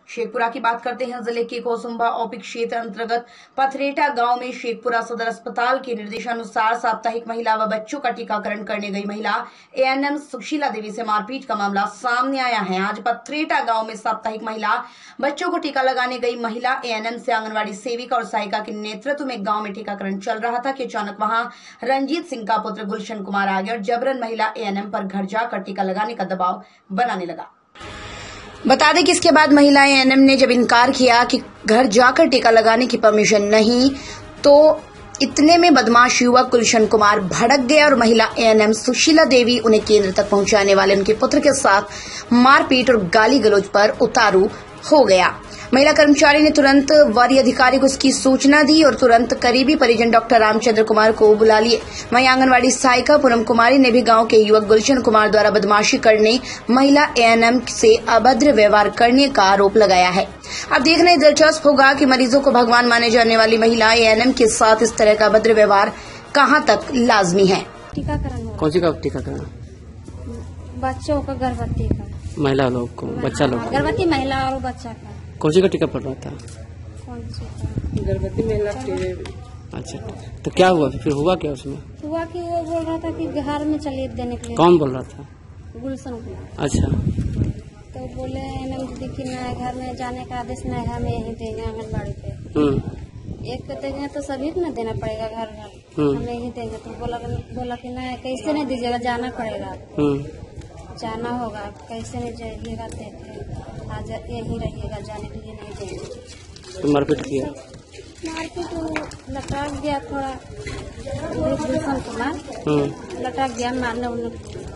शेखपुरा की बात करते हैं। जिले के कोसुम्बा ओपी क्षेत्र अंतर्गत पथरेटा गांव में शेखपुरा सदर अस्पताल के निर्देशानुसार साप्ताहिक महिला व बच्चों का टीकाकरण करने गई महिला एएनएम सुशीला देवी से मारपीट का मामला सामने आया है। आज पथरेटा गांव में साप्ताहिक महिला बच्चों को टीका लगाने गई महिला एएनएम से आंगनबाड़ी सेविका और सहायिका के नेतृत्व में गाँव में टीकाकरण चल रहा था कि अचानक वहां रंजीत सिंह का पुत्र गुलशन कुमार आ गया और जबरन महिला एएनएम पर घर जाकर टीका लगाने का दबाव बनाने लगा। बता दें कि इसके बाद महिला एएनएम ने जब इनकार किया कि घर जाकर टीका लगाने की परमिशन नहीं, तो इतने में बदमाश युवक गुलशन कुमार भड़क गया और महिला एएनएम सुशीला देवी उन्हें केंद्र तक पहुंचाने वाले उनके पुत्र के साथ मारपीट और गाली गलौज पर उतारू हो गया। महिला कर्मचारी ने तुरंत वरीय अधिकारी को इसकी सूचना दी और तुरंत करीबी परिजन डॉक्टर रामचंद्र कुमार को बुला लिए। वहीं आंगनबाड़ी सहायिका पूनम कुमारी ने भी गांव के युवक गुलशन कुमार द्वारा बदमाशी करने, महिला एएनएम से अभद्र व्यवहार करने का आरोप लगाया है। अब देखना दिलचस्प होगा कि मरीजों को भगवान माने जाने वाली महिला एएनएम के साथ इस तरह का अभद्र व्यवहार कहां तक लाजमी है। टीकाकरण कौन सी का टीकाकरण? बच्चों का, गर्भवती का, महिला लोग को, बच्चा लोग को। गर्भवती महिला और बच्चा का। कौन सी का टीका पड़ रहा था? कौन सी? गर्भवती महिला के। अच्छा, तो क्या हुआ फिर? हुआ क्या उसमें? हुआ कि वो बोल रहा था कि घर में चलिए देने के लिए। कौन बोल रहा था? गुलशन। अच्छा, तो बोले एएनएम दीदी की न घर में जाने का आदेश नहीं है, हमें यहीं देंगे आंगनबाड़ी पे। एक को देंगे तो सभी को न देना पड़ेगा, घर घर हमें यहीं देंगे। तो बोला कि नहीं, कैसे नहीं दीजिएगा, जाना पड़ेगा, जाना होगा, कैसे नहीं जाइएगा, आज यहीं रहिएगा, जाने के लिए नहीं देंगे। तो मारपीट किया? मारपीट लटक गया थोड़ा, गुलशन कुमार लटक गया मारने उन्हें।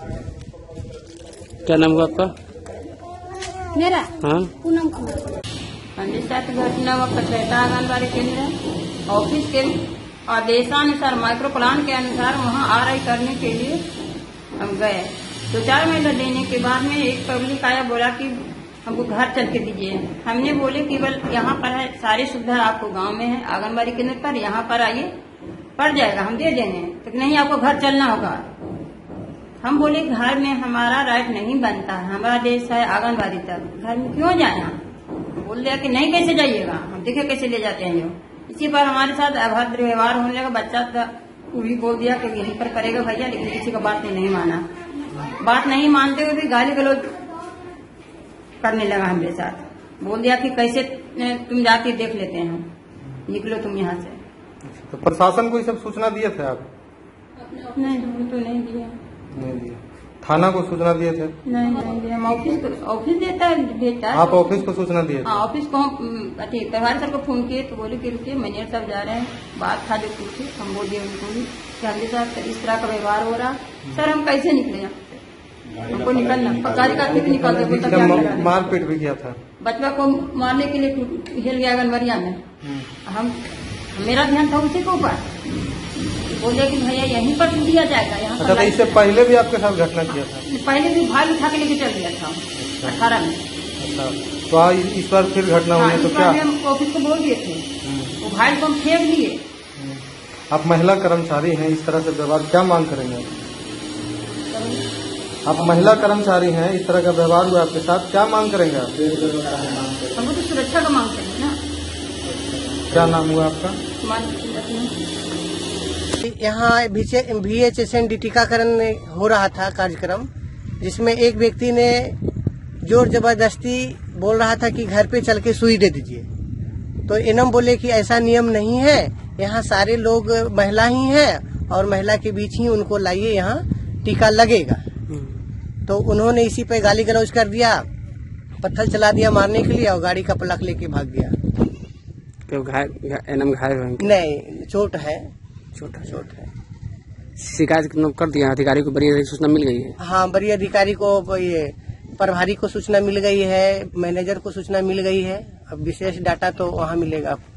क्या नाम हुआ आपका? मेरा? हाँ, पूनम कुमार। साथ घटना व पथरेटा आंगनबाड़ी केंद्र ऑफिस के आदेशानुसार माइक्रो प्लान के अनुसार वहां आरआई करने के लिए हम गए। 2-4 महीने देने के बाद में एक पब्लिक आया, बोला कि हमको घर चल के दीजिए। हमने बोले केवल यहाँ पर है, सारी सुविधा आपको गांव में है, आंगनबाड़ी केंद्र पर, यहाँ पर आइए, पड़ जाएगा, हम दे देंगे। तो नहीं, आपको घर चलना होगा। हम बोले घर में हमारा राइट नहीं बनता है, हमारा देश है आंगनबाड़ी तक, घर में क्यों जाए? बोल दिया कि नहीं, कैसे जाइएगा, हम देखे कैसे ले जाते हैं। जो इसी पर हमारे साथ अभद्र व्यवहार होने लगा। बच्चा वो भी बोल दिया कि यहीं पर करेगा भैया, लेकिन किसी का बात नहीं माना। बात नहीं मानते हुए भी गाली गलौज करने लगा हमारे साथ। बोल दिया कि कैसे तुम जाके देख लेते हैं, निकलो तुम यहाँ से। तो प्रशासन को ये सब सूचना दिए थे आप? नहीं, तो नहीं दिया। नहीं दिया। थाना को सूचना दिए थे? नहीं दिया। हम ऑफिस देता है, भेजता है। आप ऑफिस को सूचना दिए थे? हाँ, ऑफिस को हम प्रभारी सर को फोन किए तो बोले कि रुकिए, मैनेजर साहब जा रहे हैं, बात था जो पूछी। हम बोल दिए उनको भी कि हमके साथ इस तरह का व्यवहार हो रहा, सर हम कैसे निकले यहाँ से, हमको निकलना, पचारी का भी निकलते। मारपीट भी किया था? बच्चा को मारने के लिए हिल गया आंगनबाड़िया में। हम मेरा ध्यान था उसी के ऊपर। बोले कि भैया यहीं पर दिया जाएगा, यहाँ पर। अच्छा, तो इससे पहले भी आपके साथ घटना किया था? पहले भी भाई उठा के लेके चल गया था 18 में। अच्छा, तो आज इस बार फिर घटना हुई तो क्या? हम ऑफिस को बोल दिए थे, वो भाई को हम फेंक दिए। आप महिला कर्मचारी हैं, इस तरह से व्यवहार क्या मांग करेंगे? आप महिला कर्मचारी हैं, इस तरह का व्यवहार हुआ आपके साथ, क्या मांग करेंगे आप? हमको तो सुरक्षा का मांग करेंगे ना। क्या नाम हुआ आपका? यहाँ VHSND टीकाकरण हो रहा था कार्यक्रम, जिसमें एक व्यक्ति ने जोर जबरदस्ती बोल रहा था कि घर पे चल के सुई दे दीजिए। तो एएनएम बोले कि ऐसा नियम नहीं है, यहाँ सारे लोग महिला ही हैं और महिला के बीच ही उनको लाइए, यहाँ टीका लगेगा। तो उन्होंने इसी पे गाली गलौज कर दिया, पत्थर चला दिया मारने के लिए और गाड़ी का पलक लेके भाग गया। एएनएम घायल हुए? नहीं, चोट है। चोट है। शिकायत कर दिया अधिकारी को? वरीय सूचना मिल गई है? हाँ, वरीय अधिकारी को, ये प्रभारी को सूचना मिल गई है, मैनेजर को सूचना मिल गई है। अब विशेष डाटा तो वहाँ मिलेगा।